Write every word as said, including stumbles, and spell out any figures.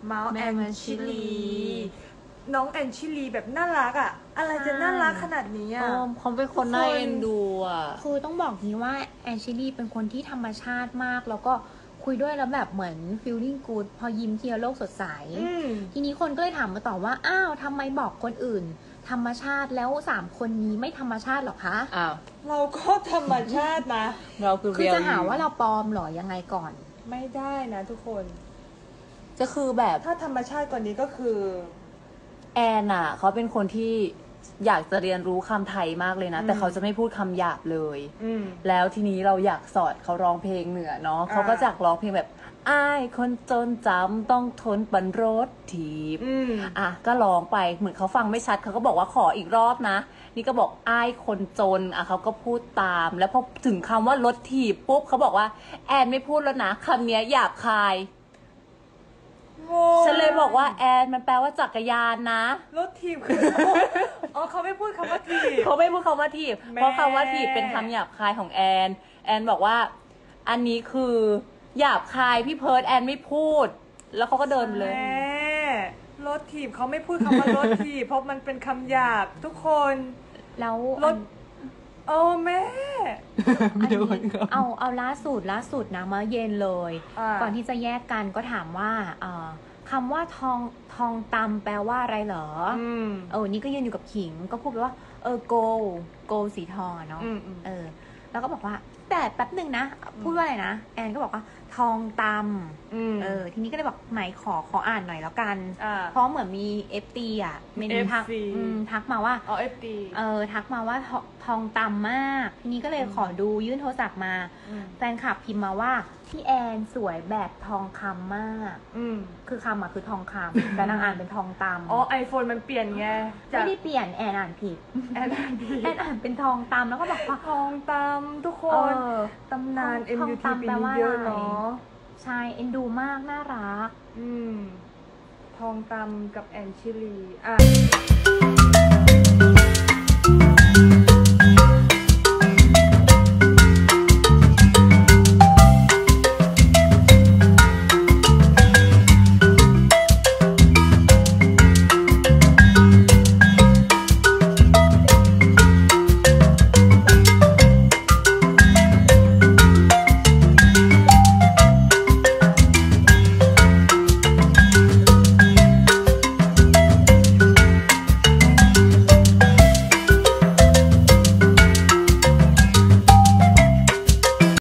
เมาส์แอนชิลีน้องแอนชิลีแบบน่ารักอ่ะอะไรจะน่ารักขนาดนี้อ่ะเขาเป็นคนน่าเอ็นดูอ่ะคือต้องบอกนี้ว่าแอนชิลีเป็นคนที่ธรรมชาติมากแล้วก็คุยด้วยแล้วแบบเหมือน feeling good พอยิ้มเทียโลกสดใสทีนี้คนก็เลยถามมาต่อว่าอ้าวทำไมบอกคนอื่นธรรมชาติแล้วสามคนนี้ไม่ธรรมชาติหรอคะอ้าวเราก็ธรรมชาตินะเราคือคือจะหาว่าเราปลอมหรอยังไงก่อนไม่ได้นะทุกคนจะคือแบบถ้าธรรมชาติกว่านี้ก็คือแอนอ่ะเขาเป็นคนที่อยากจะเรียนรู้คำไทยมากเลยนะแต่เขาจะไม่พูดคำหยาบเลยแล้วทีนี้เราอยากสอนเขาร้องเพลงเหนือเนาะเขาก็จากร้องเพลงแบบอ้ายคนจนจำต้องทนปันรถถีบอ่ะก็ร้องไปเหมือนเขาฟังไม่ชัดเขาก็บอกว่าขออีกรอบนะนี่ก็บอกอ้ายคนจนอ่ะเขาก็พูดตามแล้วพอถึงคำว่ารถถีบปุ๊บเขาบอกว่าแอนไม่พูดแล้วนะคำนี้หยาบคายฉันเลยบอกว่าแอนมันแปลว่าจักรยานนะรถถีบคืออ๋อเขาไม่พูดคำว่าถีบเขาไม่พูดคำว่าถีบเพราะคำว่าถีบเป็นคำหยาบคายของแอนแอนบอกว่าอันนี้คือหยาบคายพี่เพิร์ดแอนไม่พูดแล้วเขาก็เดินเลยแม่รถถีบเขาไม่พูดคำว่ารถถีบเพราะมันเป็นคำหยาบทุกคนแล้วรถโอ้แม่เอาเอาล่าสุดล่าสุดนะเมื่อเย็นเลยก่อนที่จะแยกกันก็ถามว่าคำว่าทองทองตำแปลว่าอะไรเหรอเออนี่ก็ยืนอยู่กับขิงก็พูดไปว่าเออโกโกสีทองเนาะเออแล้วก็บอกว่าแต่แป๊บหนึ่งนะพูดว่าอะไรนะแอนก็บอกว่าทองตำเออทีนี้ก็เลยบอกไหนขอขออ่านหน่อยแล้วกันเพราะเหมือนมีเอฟตีอ่ะเมนูทักทักมาว่าอ๋อเอฟตีเออทักมาว่าทองตำมากทีนี้ก็เลยขอดูยื่นโทรศัพท์มาแฟนคลับพิมพ์มาว่าพี่แอนสวยแบบทองคำมากคือคำอ่ะคือทองคำแต่นางอ่านเป็นทองตำอ๋อไอโฟนมันเปลี่ยนไงไม่ได้เปลี่ยนแอนอ่านผิดแอนอ่านผิดแอนอ่านเป็นทองตำแล้วก็บอกว่าทองตำทุกคนตำนาน เอ็ม ยู ที ปีนี้เยอะเนาะใช่เอ็นดูมากน่ารักอืมทองตำกับแอนชิลีอ่ะ